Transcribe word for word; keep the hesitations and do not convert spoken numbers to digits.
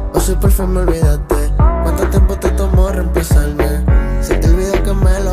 o si por fin me olvidaste. ¿Cuánto tiempo te tomó reemplazarme? Se te olvidó que me lo